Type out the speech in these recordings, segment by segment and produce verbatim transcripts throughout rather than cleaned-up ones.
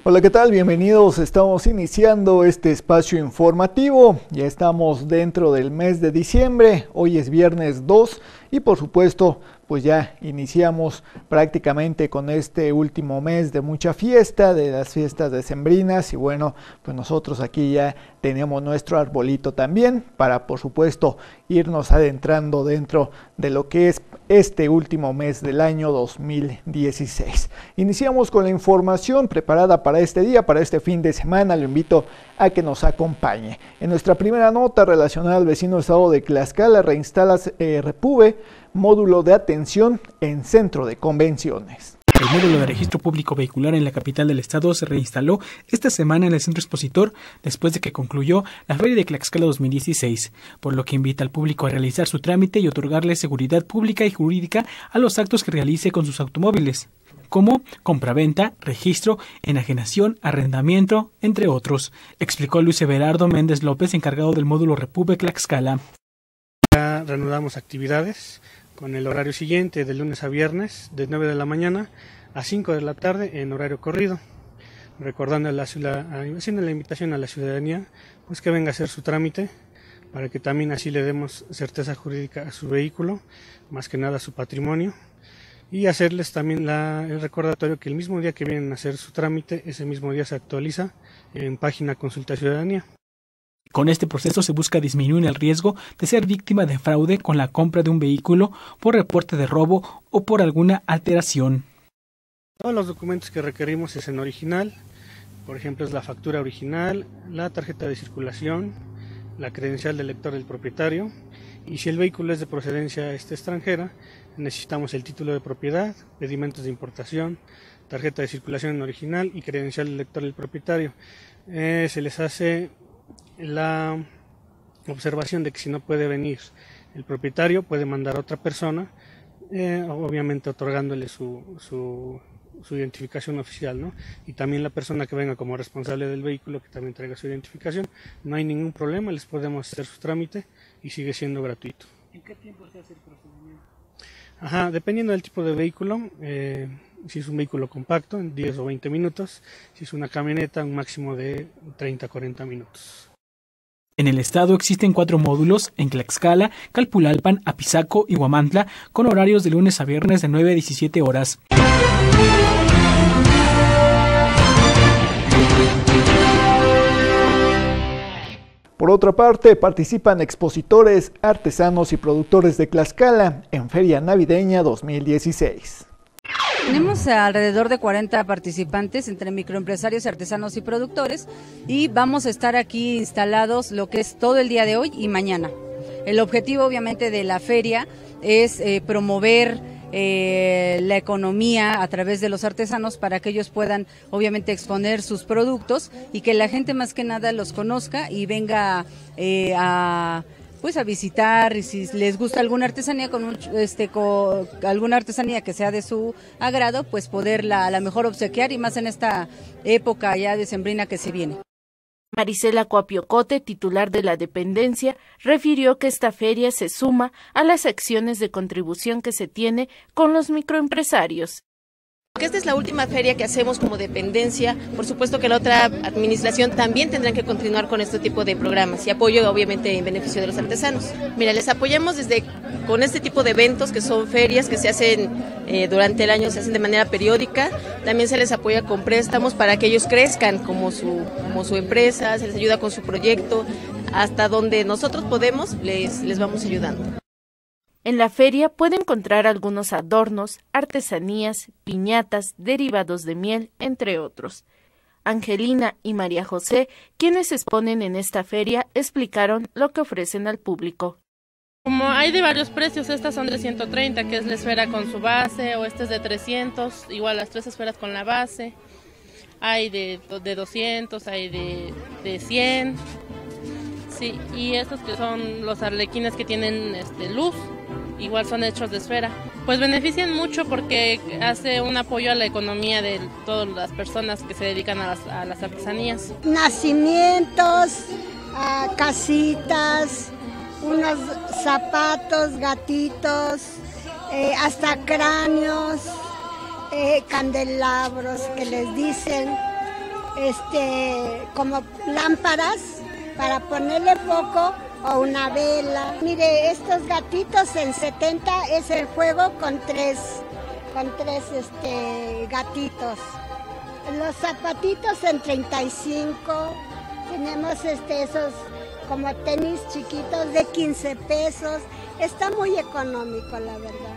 Hola, ¿qué tal? Bienvenidos. Estamos iniciando este espacio informativo. Ya estamos dentro del mes de diciembre. Hoy es viernes dos y por supuesto pues ya iniciamos prácticamente con este último mes de mucha fiesta, de las fiestas decembrinas, y bueno, pues nosotros aquí ya tenemos nuestro arbolito también para por supuesto irnos adentrando dentro de lo que es este último mes del año dos mil dieciséis. Iniciamos con la información preparada para este día, para este fin de semana. Lo invito a que nos acompañe. En nuestra primera nota relacionada al vecino estado de Tlaxcala, reinstala eh, Repube módulo de atención en centro de convenciones. El módulo de registro público vehicular en la capital del estado se reinstaló esta semana en el centro expositor después de que concluyó la Feria de Tlaxcala dos mil dieciséis, por lo que invita al público a realizar su trámite y otorgarle seguridad pública y jurídica a los actos que realice con sus automóviles, como compraventa, registro, enajenación, arrendamiento, entre otros, explicó Luis Everardo Méndez López, encargado del módulo Repube Tlaxcala. Ya reanudamos actividades con el horario siguiente, de lunes a viernes, de nueve de la mañana a cinco de la tarde en horario corrido, recordando a la, haciendo la invitación a la ciudadanía pues que venga a hacer su trámite para que también así le demos certeza jurídica a su vehículo, más que nada a su patrimonio, y hacerles también la, el recordatorio que el mismo día que vienen a hacer su trámite, ese mismo día se actualiza en página Consulta Ciudadanía. Con este proceso se busca disminuir el riesgo de ser víctima de fraude con la compra de un vehículo por reporte de robo o por alguna alteración. Todos los documentos que requerimos es en original, por ejemplo es la factura original, la tarjeta de circulación, la credencial del lector del propietario, y si el vehículo es de procedencia este, extranjera, necesitamos el título de propiedad, pedimentos de importación, tarjeta de circulación en original y credencial del lector del propietario. Eh, se les hace la observación de que si no puede venir el propietario, puede mandar a otra persona, eh, obviamente otorgándole su, su, su identificación oficial, ¿no? Y también la persona que venga como responsable del vehículo, que también traiga su identificación. No hay ningún problema, les podemos hacer su trámite y sigue siendo gratuito. ¿En qué tiempo se hace el procedimiento? Ajá, dependiendo del tipo de vehículo, eh, si es un vehículo compacto, en diez o veinte minutos, si es una camioneta, un máximo de treinta a cuarenta minutos. En el estado existen cuatro módulos en Tlaxcala, Calpulalpan, Apizaco y Huamantla, con horarios de lunes a viernes de nueve a diecisiete horas. Por otra parte, participan expositores, artesanos y productores de Tlaxcala en Feria Navideña dos mil dieciséis. Tenemos alrededor de cuarenta participantes entre microempresarios, artesanos y productores, y vamos a estar aquí instalados lo que es todo el día de hoy y mañana. El objetivo obviamente de la feria es eh, promover eh, la economía a través de los artesanos para que ellos puedan obviamente exponer sus productos y que la gente más que nada los conozca y venga eh, a... pues a visitar, y si les gusta alguna artesanía con, un, este, con alguna artesanía que sea de su agrado, pues poderla a la mejor obsequiar, y más en esta época ya decembrina que se viene. Marisela Coapiocote, titular de la dependencia, refirió que esta feria se suma a las acciones de contribución que se tiene con los microempresarios. Esta es la última feria que hacemos como dependencia. Por supuesto que la otra administración también tendrá que continuar con este tipo de programas y apoyo obviamente en beneficio de los artesanos. Mira, les apoyamos desde con este tipo de eventos que son ferias que se hacen eh, durante el año, se hacen de manera periódica. También se les apoya con préstamos para que ellos crezcan como su, como su empresa, se les ayuda con su proyecto. Hasta donde nosotros podemos, les, les vamos ayudando. En la feria puede encontrar algunos adornos, artesanías, piñatas, derivados de miel, entre otros. Angelina y María José, quienes exponen en esta feria, explicaron lo que ofrecen al público. Como hay de varios precios, estas son de ciento treinta, que es la esfera con su base, o esta es de trescientos, igual las tres esferas con la base. Hay de, de doscientos, hay de, de cien, sí, y estos que son los arlequines que tienen este, luz. Igual son hechos de esfera. Pues benefician mucho porque hace un apoyo a la economía de todas las personas que se dedican a las, a las artesanías. Nacimientos, uh, casitas, unos zapatos, gatitos, eh, hasta cráneos, eh, candelabros que les dicen, este, como lámparas para ponerle foco o una vela. Mire, estos gatitos en setenta es el juego con tres, con tres este, gatitos. Los zapatitos en treinta y cinco. Tenemos este, esos como tenis chiquitos de quince pesos. Está muy económico, la verdad.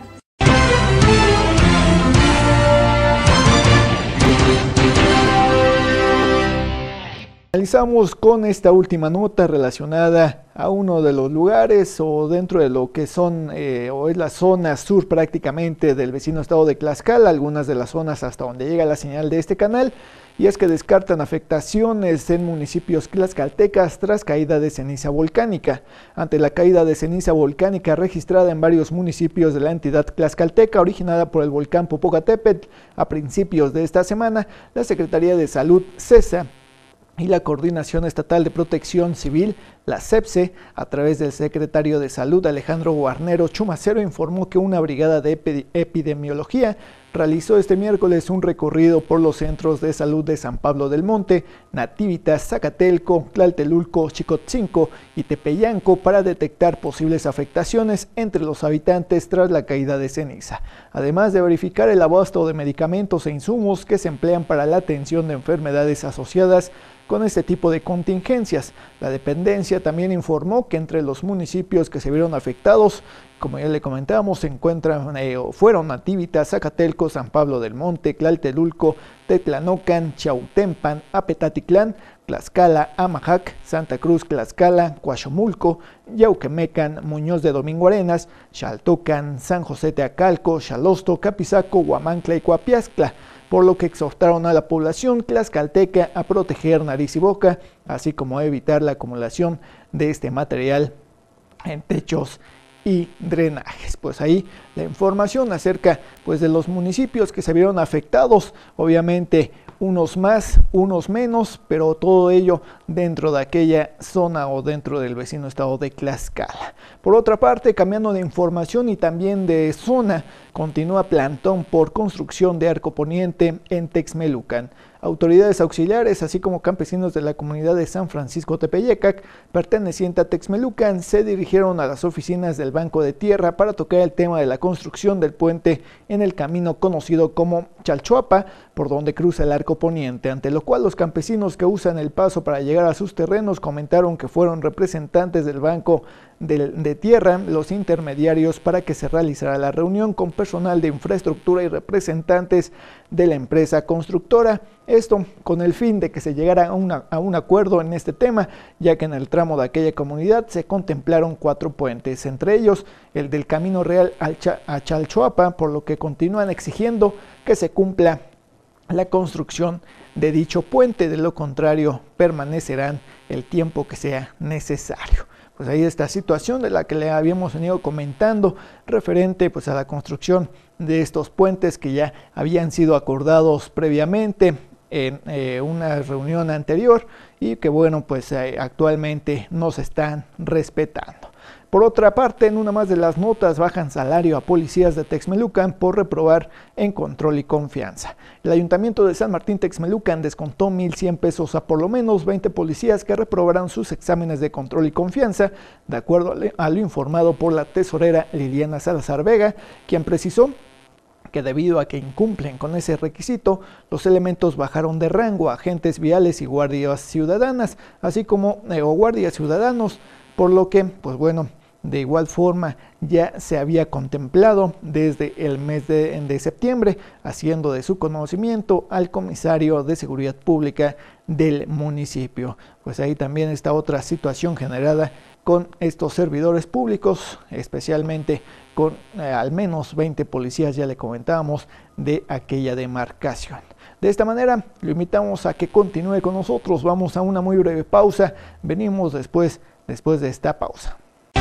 Finalizamos con esta última nota relacionada a uno de los lugares o dentro de lo que son eh, o es la zona sur prácticamente del vecino estado de Tlaxcala, algunas de las zonas hasta donde llega la señal de este canal, y es que descartan afectaciones en municipios tlaxcaltecas tras caída de ceniza volcánica. Ante la caída de ceniza volcánica registrada en varios municipios de la entidad tlaxcalteca originada por el volcán Popocatépetl a principios de esta semana, la Secretaría de Salud, CESA, y la Coordinación Estatal de Protección Civil, la CEPSE, a través del secretario de Salud Alejandro Guarnero Chumacero, informó que una brigada de epidemiología realizó este miércoles un recorrido por los centros de salud de San Pablo del Monte, Nativitas, Zacatelco, Tlaltelulco, Chicotzinco y Tepeyanco para detectar posibles afectaciones entre los habitantes tras la caída de ceniza, además de verificar el abasto de medicamentos e insumos que se emplean para la atención de enfermedades asociadas con este tipo de contingencias. La dependencia también informó que entre los municipios que se vieron afectados, como ya le comentábamos, se encuentran eh, fueron Nativitas, Zacatelco, San Pablo del Monte, Tlaltelulco, Tetlanocan, Chautempan, Apetatitlán, Tlaxcala, Amajac, Santa Cruz, Tlaxcala, Coaxomulco, Yauquemecan, Muñoz de Domingo Arenas, Xaltocan, San José Teacalco, Xalosto, Capizaco, Huamantla y Coapiazcla, por lo que exhortaron a la población tlaxcalteca a proteger nariz y boca, así como a evitar la acumulación de este material en techos y drenajes. Pues ahí la información acerca pues de los municipios que se vieron afectados, obviamente unos más, unos menos, pero todo ello dentro de aquella zona o dentro del vecino estado de Tlaxcala. Por otra parte, cambiando de información y también de zona, continúa plantón por construcción de arco poniente en Texmelucan. Autoridades auxiliares, así como campesinos de la comunidad de San Francisco Tepeyecac, perteneciente a Texmelucan, se dirigieron a las oficinas del Banco de Tierra para tocar el tema de la construcción del puente en el camino conocido como Chalchuapa, por donde cruza el arco poniente, ante lo cual los campesinos que usan el paso para llegar a sus terrenos comentaron que fueron representantes del Banco de, de Tierra los intermediarios para que se realizara la reunión con personal de infraestructura y representantes de la empresa constructora. Esto con el fin de que se llegara a, una, a un acuerdo en este tema, ya que en el tramo de aquella comunidad se contemplaron cuatro puentes, entre ellos el del Camino Real a Chalchuapa, por lo que continúan exigiendo que se cumpla la construcción de dicho puente, de lo contrario permanecerán el tiempo que sea necesario. Pues ahí esta situación de la que le habíamos venido comentando referente pues a la construcción de estos puentes que ya habían sido acordados previamente en eh, una reunión anterior y que bueno pues eh, actualmente no se están respetando. Por otra parte, en una más de las notas, bajan salario a policías de Texmelucan por reprobar en control y confianza. El Ayuntamiento de San Martín Texmelucan descontó mil cien pesos a por lo menos veinte policías que reprobarán sus exámenes de control y confianza, de acuerdo a lo informado por la tesorera Liliana Salazar Vega, quien precisó que debido a que incumplen con ese requisito, los elementos bajaron de rango a agentes viales y guardias ciudadanas, así como eh, o guardias ciudadanos, por lo que, pues bueno, de igual forma ya se había contemplado desde el mes de, de septiembre, haciendo de su conocimiento al comisario de Seguridad Pública del municipio. Pues ahí también está otra situación generada con estos servidores públicos, especialmente con eh, al menos veinte policías, ya le comentábamos, de aquella demarcación. De esta manera, lo invitamos a que continúe con nosotros. Vamos a una muy breve pausa. Venimos después, después de esta pausa.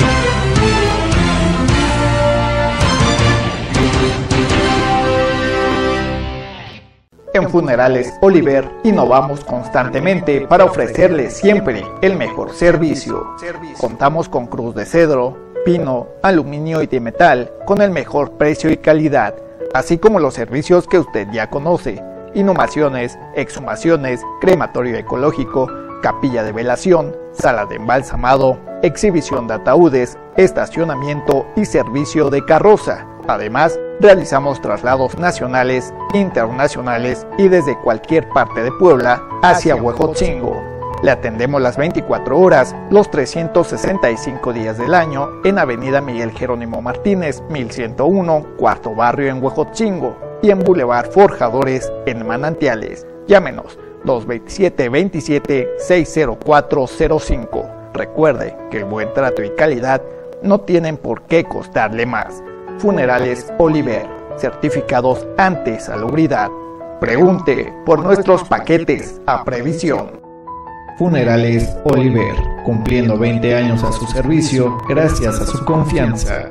En Funerales Oliver innovamos constantemente para ofrecerles siempre el mejor servicio. Contamos con cruz de cedro, pino, aluminio y de metal con el mejor precio y calidad, así como los servicios que usted ya conoce. inhumaciones, exhumaciones, crematorio ecológico, capilla de velación, sala de embalsamado, exhibición de ataúdes, estacionamiento y servicio de carroza. Además, realizamos traslados nacionales, internacionales y desde cualquier parte de Puebla hacia Huejotzingo. Le atendemos las veinticuatro horas, los trescientos sesenta y cinco días del año en Avenida Miguel Jerónimo Martínez, mil ciento uno, Cuarto Barrio en Huejotzingo y en Boulevard Forjadores en Manantiales. Llámenos dos veintisiete veintisiete seis cero cuatro cero cinco. Recuerde que el buen trato y calidad no tienen por qué costarle más. Funerales Oliver, certificados ante salubridad. Pregunte por nuestros paquetes a previsión. Funerales Oliver, cumpliendo veinte años a su servicio gracias a su confianza.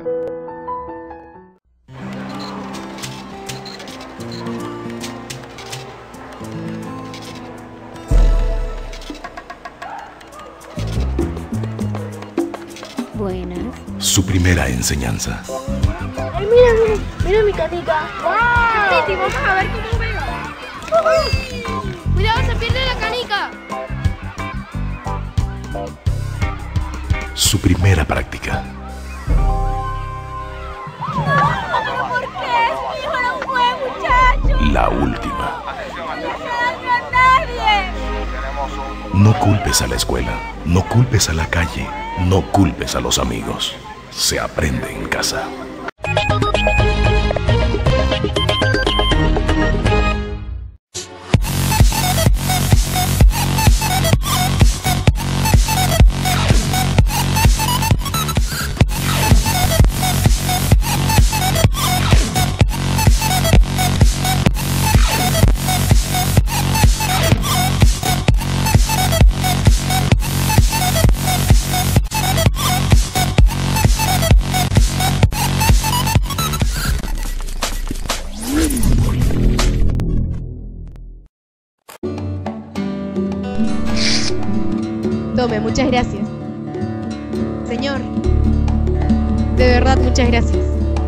Buenas. Su primera enseñanza. Ay, mira, mira, mira mi canica. ¡Wow! Titi, vamos a ver cómo veo. Uh-huh. Cuidado, se pierde la canica. Su primera práctica. No, ¿pero por qué? Mi hijo no fue, muchacho. La última. No se daño a nadie. No culpes a la escuela, no culpes a la calle, no culpes a los amigos. Se aprende en casa. Tome, muchas gracias. Señor, de verdad, muchas gracias.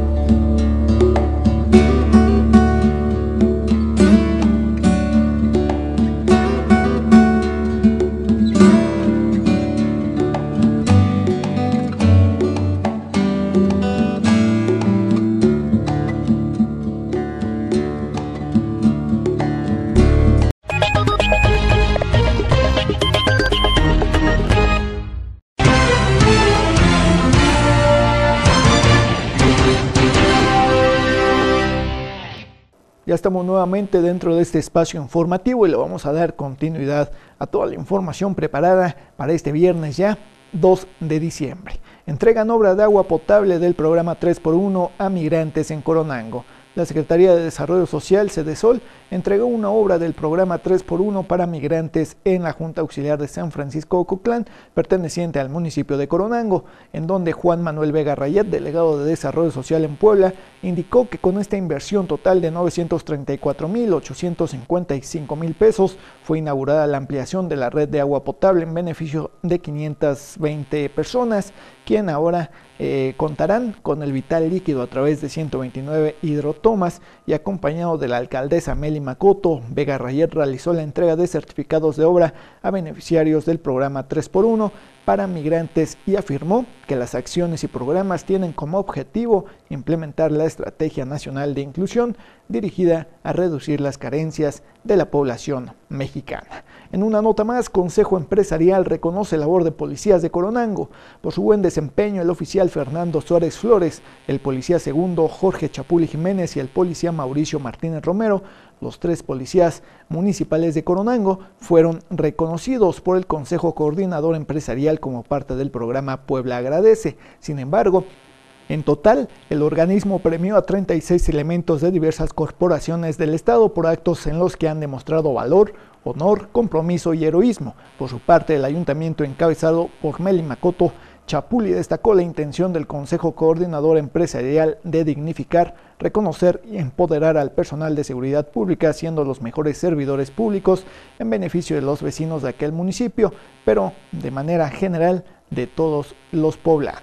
Ya estamos nuevamente dentro de este espacio informativo y le vamos a dar continuidad a toda la información preparada para este viernes ya dos de diciembre. Entregan obra de agua potable del programa tres por uno a migrantes en Coronango. La Secretaría de Desarrollo Social, Sedesol, entregó una obra del programa tres por uno para migrantes en la Junta Auxiliar de San Francisco Ocotlán, perteneciente al municipio de Coronango, en donde Juan Manuel Vega Rayet, delegado de Desarrollo Social en Puebla, indicó que con esta inversión total de novecientos treinta y cuatro mil ochocientos cincuenta y cinco mil pesos fue inaugurada la ampliación de la red de agua potable en beneficio de quinientas veinte personas, quien ahora eh, contarán con el vital líquido a través de ciento veintinueve hidrotomas, y acompañado de la alcaldesa Meli Macoto, Vega Rayet realizó la entrega de certificados de obra a beneficiarios del programa tres por uno para migrantes y afirmó que las acciones y programas tienen como objetivo implementar la Estrategia Nacional de Inclusión dirigida a reducir las carencias de la población mexicana. En una nota más, Consejo Empresarial reconoce labor de policías de Coronango. Por su buen desempeño, el oficial Fernando Suárez Flores, el policía segundo Jorge Chapuli Jiménez y el policía Mauricio Martínez Romero, los tres policías municipales de Coronango, fueron reconocidos por el Consejo Coordinador Empresarial como parte del programa Puebla Agradece. Sin embargo, en total, el organismo premió a treinta y seis elementos de diversas corporaciones del Estado por actos en los que han demostrado valor, honor, compromiso y heroísmo. Por su parte, el ayuntamiento encabezado por Meli Macoto Chapuli destacó la intención del Consejo Coordinador Empresarial de dignificar, reconocer y empoderar al personal de seguridad pública, siendo los mejores servidores públicos en beneficio de los vecinos de aquel municipio, pero de manera general de todos los poblanos.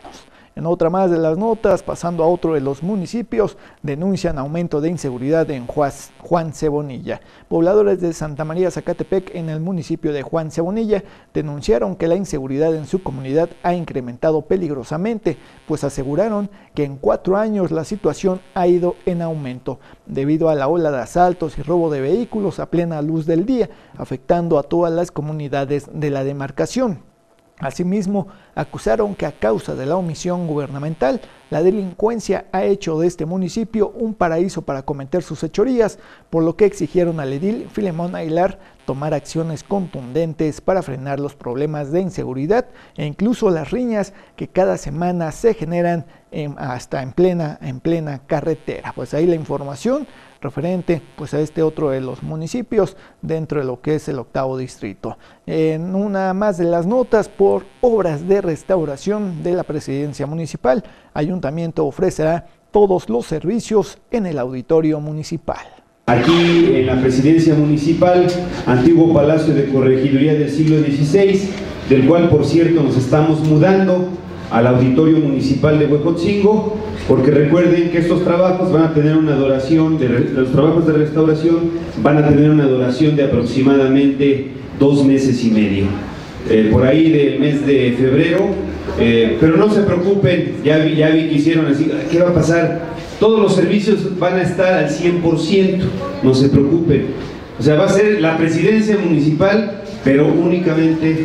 En otra más de las notas, pasando a otro de los municipios, denuncian aumento de inseguridad en Juan Cebonilla. Pobladores de Santa María Zacatepec, en el municipio de Juan Cebonilla, denunciaron que la inseguridad en su comunidad ha incrementado peligrosamente, pues aseguraron que en cuatro años la situación ha ido en aumento, debido a la ola de asaltos y robo de vehículos a plena luz del día, afectando a todas las comunidades de la demarcación. Asimismo, acusaron que a causa de la omisión gubernamental, la delincuencia ha hecho de este municipio un paraíso para cometer sus fechorías, por lo que exigieron al edil Filemón Aguilar tomar acciones contundentes para frenar los problemas de inseguridad e incluso las riñas que cada semana se generan en, hasta en plena, en plena carretera. Pues ahí la información referente pues a este otro de los municipios dentro de lo que es el octavo distrito. En una más de las notas, por obras de restauración de la presidencia municipal, Ayuntamiento ofrecerá todos los servicios en el auditorio municipal. Aquí en la presidencia municipal, antiguo palacio de corregiduría del siglo dieciséis, del cual por cierto nos estamos mudando al auditorio municipal de Huejotzingo, porque recuerden que estos trabajos van a tener una duración, de, los trabajos de restauración van a tener una duración de aproximadamente dos meses y medio, eh, por ahí del mes de febrero, eh, pero no se preocupen, ya vi, ya vi que hicieron así, ¿qué va a pasar? Todos los servicios van a estar al cien por ciento, no se preocupen, o sea, va a ser la presidencia municipal, pero únicamente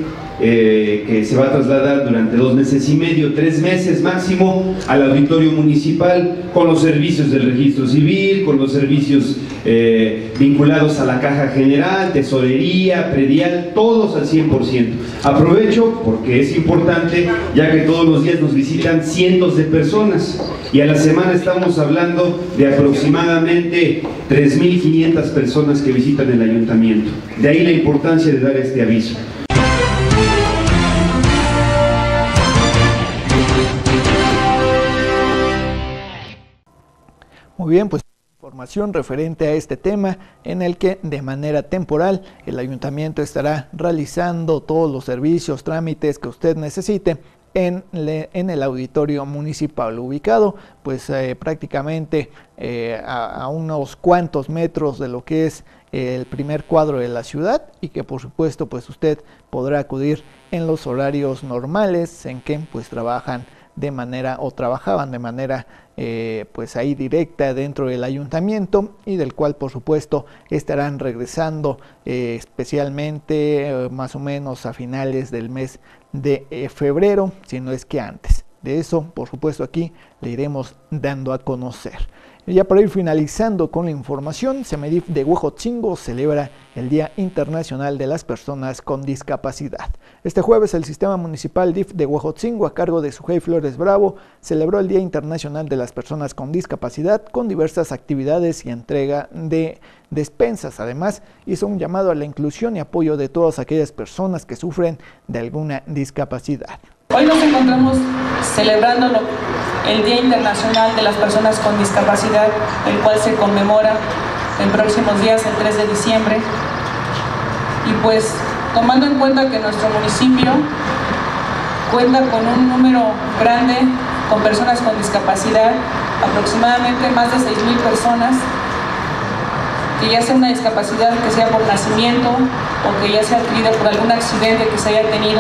Eh, que se va a trasladar durante dos meses y medio, tres meses máximo, al auditorio municipal, con los servicios del registro civil, con los servicios eh, vinculados a la caja general, tesorería, predial, todos al cien por ciento. Aprovecho porque es importante, ya que todos los días nos visitan cientos de personas y a la semana estamos hablando de aproximadamente tres mil quinientas personas que visitan el ayuntamiento. De ahí la importancia de dar este aviso. Muy bien, pues información referente a este tema en el que de manera temporal el ayuntamiento estará realizando todos los servicios, trámites que usted necesite en, le, en el auditorio municipal, ubicado pues eh, prácticamente eh, a, a unos cuantos metros de lo que es el primer cuadro de la ciudad, y que por supuesto pues usted podrá acudir en los horarios normales en que pues trabajan de manera o trabajaban de manera eh, pues ahí directa dentro del ayuntamiento, y del cual por supuesto estarán regresando eh, especialmente eh, más o menos a finales del mes de eh, febrero, si no es que antes. De eso por supuesto aquí le iremos dando a conocer. Y ya para ir finalizando con la información, Semedif de Huejotzingo celebra el Día Internacional de las Personas con Discapacidad. Este jueves el Sistema Municipal D I F de Huejotzingo, a cargo de Sujei Flores Bravo, celebró el Día Internacional de las Personas con Discapacidad con diversas actividades y entrega de despensas. Además, hizo un llamado a la inclusión y apoyo de todas aquellas personas que sufren de alguna discapacidad. Hoy nos encontramos celebrando el Día Internacional de las Personas con Discapacidad, el cual se conmemora en próximos días, el tres de diciembre. Y pues, tomando en cuenta que nuestro municipio cuenta con un número grande con personas con discapacidad, aproximadamente más de seis mil personas, que ya sea una discapacidad que sea por nacimiento o que ya sea adquirida por algún accidente que se haya tenido.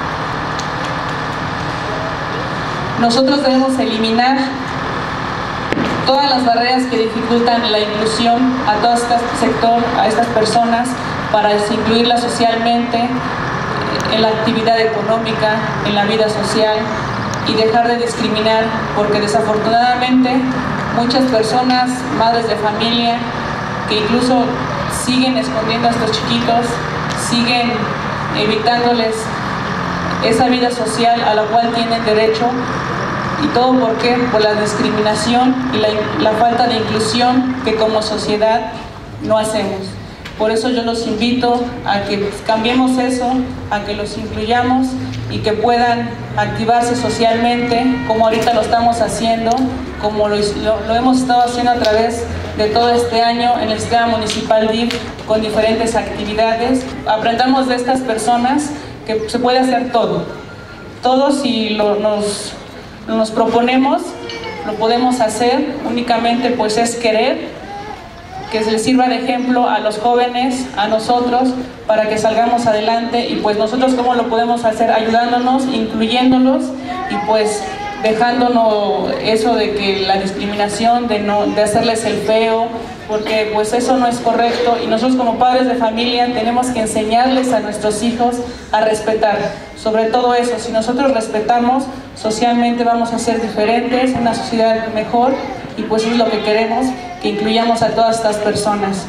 Nosotros debemos eliminar todas las barreras que dificultan la inclusión a todo este sector, a estas personas, para incluirlas socialmente, en la actividad económica, en la vida social, y dejar de discriminar, porque desafortunadamente muchas personas, madres de familia, que incluso siguen escondiendo a estos chiquitos, siguen evitándoles esa vida social a la cual tienen derecho. ¿Y todo por qué? Por la discriminación y la, la falta de inclusión que como sociedad no hacemos. Por eso yo los invito a que cambiemos eso, a que los incluyamos y que puedan activarse socialmente, como ahorita lo estamos haciendo, como lo, lo, lo hemos estado haciendo a través de todo este año en el Sistema Municipal D I F, con diferentes actividades. Aprendamos de estas personas que se puede hacer todo. Todo si lo, nos nos proponemos, lo podemos hacer, únicamente pues es querer, que se les sirva de ejemplo a los jóvenes, a nosotros, para que salgamos adelante. Y pues nosotros cómo lo podemos hacer, ayudándonos, incluyéndolos y pues dejándonos eso de que la discriminación, de, no, de hacerles el feo, porque pues eso no es correcto, y nosotros como padres de familia tenemos que enseñarles a nuestros hijos a respetar, sobre todo eso. Si nosotros respetamos, socialmente vamos a ser diferentes, una sociedad mejor, y pues eso es lo que queremos, que incluyamos a todas estas personas.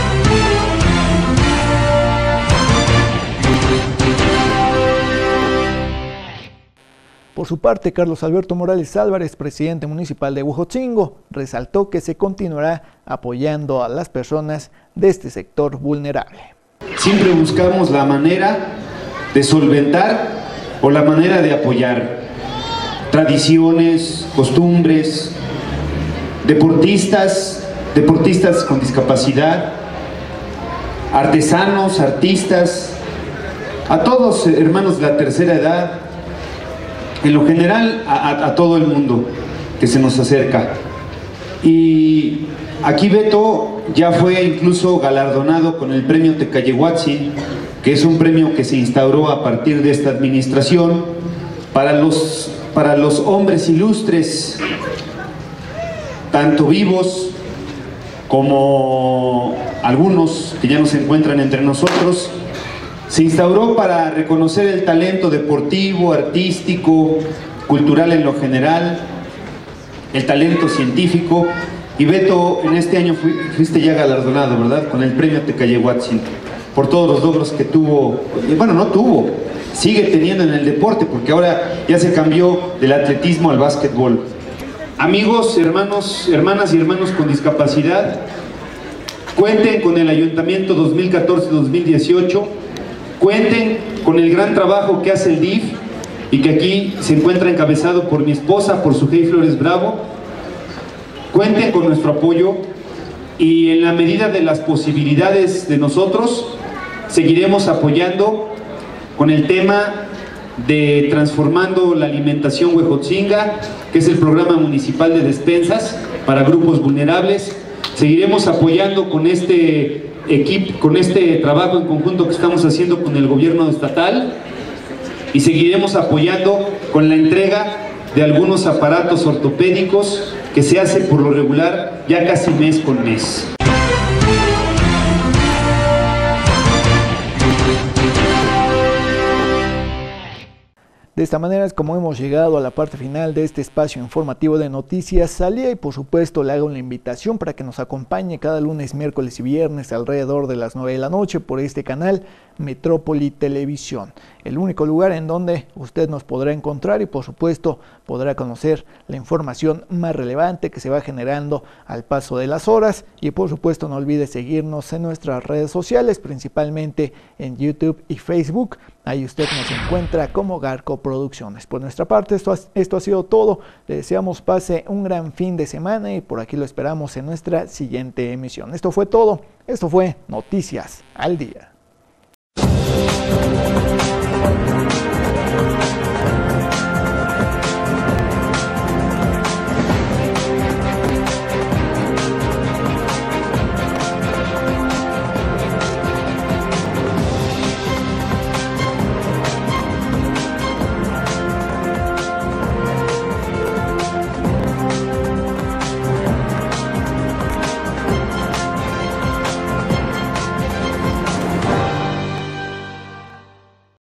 Por su parte, Carlos Alberto Morales Álvarez, presidente municipal de Huejotzingo, resaltó que se continuará apoyando a las personas de este sector vulnerable. Siempre buscamos la manera de solventar o la manera de apoyar tradiciones, costumbres, deportistas, deportistas con discapacidad, artesanos, artistas, a todos hermanos de la tercera edad, en lo general a, a, a todo el mundo que se nos acerca. Y aquí Beto ya fue incluso galardonado con el premio Tecayehuatzin, que es un premio que se instauró a partir de esta administración para los, para los hombres ilustres, tanto vivos como algunos que ya no se encuentran entre nosotros. Se instauró para reconocer el talento deportivo, artístico, cultural en lo general, el talento científico. Y Beto, en este año fuiste ya galardonado, ¿verdad?, con el premio Tecayehuatzin, por todos los logros que tuvo, bueno, no tuvo, sigue teniendo en el deporte, porque ahora ya se cambió del atletismo al básquetbol. Amigos, hermanos, hermanas y hermanos con discapacidad, cuenten con el Ayuntamiento dos mil catorce dos mil dieciocho, cuenten con el gran trabajo que hace el D I F y que aquí se encuentra encabezado por mi esposa, por Sujei Flores Bravo. Cuenten con nuestro apoyo y en la medida de las posibilidades de nosotros seguiremos apoyando con el tema de Transformando la Alimentación Huejotzinga, que es el programa municipal de despensas para grupos vulnerables. Seguiremos apoyando con este equipo, con este trabajo en conjunto que estamos haciendo con el gobierno estatal, y seguiremos apoyando con la entrega de algunos aparatos ortopédicos que se hace por lo regular ya casi mes con mes. De esta manera es como hemos llegado a la parte final de este espacio informativo de Noticias al Día, y por supuesto le hago una invitación para que nos acompañe cada lunes, miércoles y viernes alrededor de las nueve de la noche por este canal Metrópoli Televisión, el único lugar en donde usted nos podrá encontrar y por supuesto podrá conocer la información más relevante que se va generando al paso de las horas. Y por supuesto no olvide seguirnos en nuestras redes sociales, principalmente en YouTube y Facebook. Ahí usted nos encuentra como Garco Producciones. Por nuestra parte, esto ha, esto ha sido todo. Le deseamos pase un gran fin de semana y por aquí lo esperamos en nuestra siguiente emisión. Esto fue todo. Esto fue Noticias al Día.